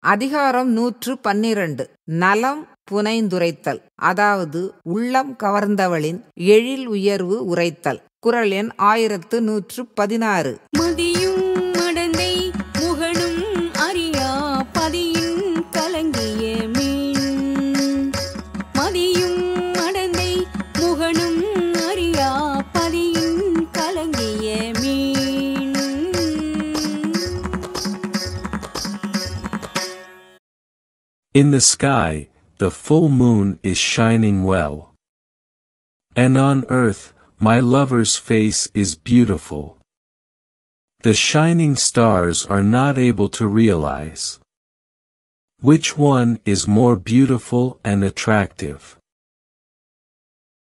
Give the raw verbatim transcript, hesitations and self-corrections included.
அதிகாரம் நூற்று பன்னிரண்டு. நலம் புனைந்துரைத்தல், அதாவது உள்ளம் கவர்ந்தவளின் எழில் உயர்வு உரைத்தல். குறள் எண் ஆயிரத்து நூற்று பதினாறு. மதியும் மடந்தை முகனும் அறியா பதியின் கலங்கிய மீன். மதியும் மடந்தை முகனும் அறியா பதியின் கலங்கிய மீன். In the sky, the full moon is shining well. And on earth, my lover's face is beautiful. The shining stars are not able to realize which one is more beautiful and attractive.